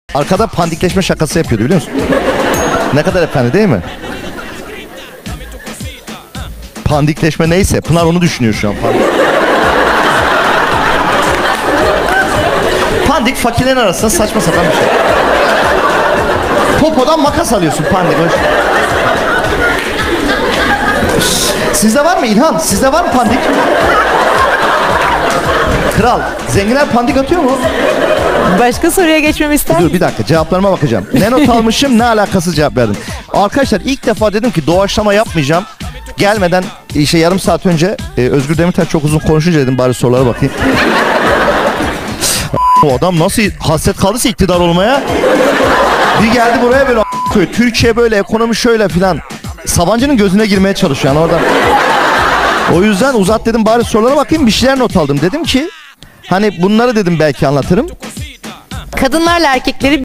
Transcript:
Arkada pandikleşme şakası yapıyordu biliyor musun? Ne kadar efendi değil mi? Pandikleşme neyse. Pınar onu düşünüyor şu an. Pandik fakirlerin arasında saçma sapan bir şey. Popodan makas alıyorsun pandik. Sizde var mı İlhan? Sizde var mı pandik? Kral, zenginler pandik atıyor mu? Başka soruya geçmemi ister misin? Dur bir dakika, cevaplarıma bakacağım. Ne not almışım, ne alakasız cevap verdim. Arkadaşlar ilk defa dedim ki doğaçlama yapmayacağım. Gelmeden yarım saat önce Özgür Demirtaş çok uzun konuşunca dedim bari sorulara bakayım. O adam nasıl hasret kaldıysa iktidar olmaya. Bir geldi buraya böyle Türkiye böyle, ekonomi şöyle filan. Sabancı'nın gözüne girmeye çalışıyor yani oradan. O yüzden uzat dedim bari sorulara bakayım, bir şeyler not aldım. Dedim ki hani bunları dedim belki anlatırım. Kadınlarla erkekleri